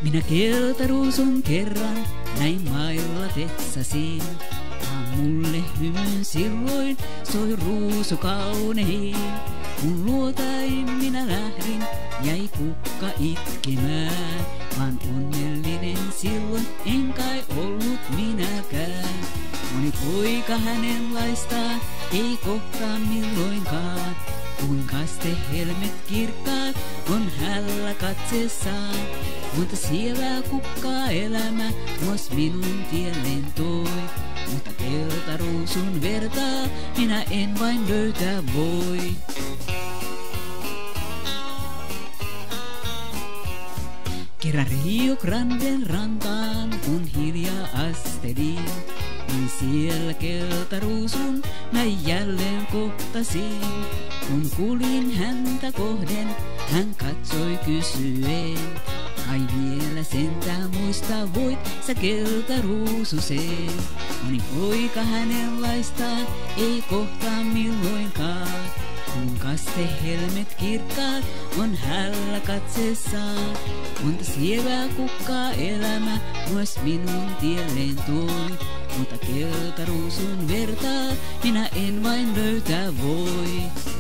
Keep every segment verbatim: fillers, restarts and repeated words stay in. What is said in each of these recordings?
Minä keltaruusun kerran näin mailla Teksasin. Mulle hymyn silloin soi ruusu kaunein. Kun luotain minä lähdin, jäi kukka itkemään. Vaan onnellinen silloin en kai ollut minäkään. Moni poika hänenlaistaan ei kohtaa milloinkaan. Kuin kastehelmet kirkkaat on hällä katseessaan. Mutta siellä kukkaa elämä muos minun tielleen toi. Mutta keltaruusun vertaa minä en vain löytää voi. Kerran Rio Granden rantaan kun hiljaa astelin, niin siellä keltaruusun mä jälleen kohtasin. Kun kuulin häntä kohden, hän katsoi kysyen. Ai vielä sentään muista voit sä keltaruususeen. Moni poika hänenlaistaan ei kohtaa milloinkaan. Kun kastehelmet kirkkaat on hällä katseessaan. Monta sievää kukkaa elämä myös minun tielleen toi. Mutta keltaruusun vertaa minä en vain löytää voi.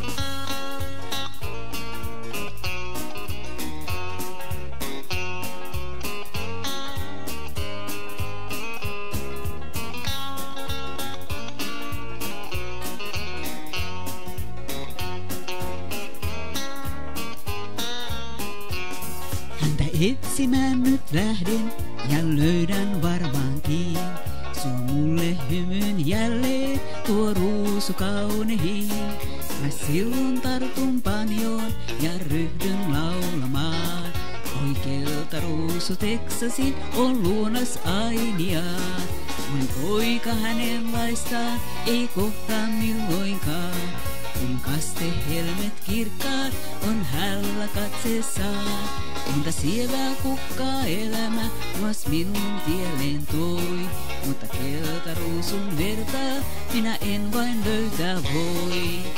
Häntä etsimään nyt lähden ja löydän varmaankin. Se on mulle hymyn jälleen tuo ruusu kaunein. Mä silloin tartun panjoon ja ryhdyn laulamaan. Oi keltaruusu Teksasin on luonas ainiaan. Moni poika hänenlaistaan ei kohtaa milloinkaan. Kun kastehelmet kirkkaat on hällä katseessaan. Monta sievää kukkaa elämä muos minun tielleen toi. Mutta keltaruusun vertaa minä en vain löytää voi.